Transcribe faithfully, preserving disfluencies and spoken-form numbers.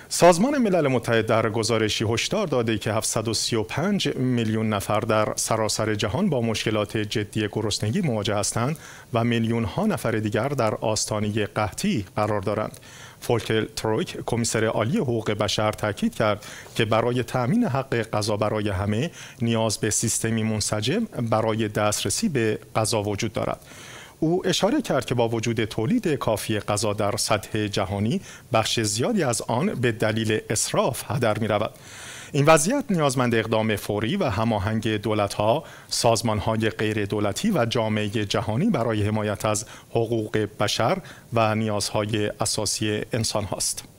سازمان ملل متحد در گزارشی هشدار داده که هفتصد و سی و پنج میلیون نفر در سراسر جهان با مشکلات جدی گرسنگی مواجه هستند و میلیون ها نفر دیگر در آستانه قحطی قرار دارند. فولکر تورک، کمیسر عالی حقوق بشر، تاکید کرد که برای تأمین حق غذا برای همه نیاز به سیستمی منسجم برای دسترسی به غذا وجود دارد. او اشاره کرد که با وجود تولید کافی غذا در سطح جهانی، بخش زیادی از آن به دلیل اسراف هدر می رود. این وضعیت نیازمند اقدام فوری و هماهنگ دولت‌ها، سازمان‌های غیر دولتی و جامعه جهانی برای حمایت از حقوق بشر و نیازهای اساسی انسان هاست.